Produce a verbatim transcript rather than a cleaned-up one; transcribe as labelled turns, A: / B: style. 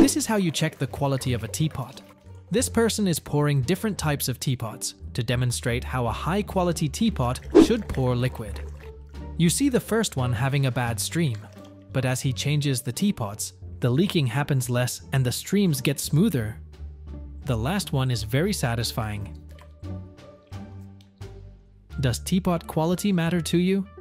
A: This is how you check the quality of a teapot. This person is pouring different types of teapots to demonstrate how a high-quality teapot should pour liquid. You see the first one having a bad stream, but as he changes the teapots, the leaking happens less and the streams get smoother. The last one is very satisfying. Does teapot quality matter to you?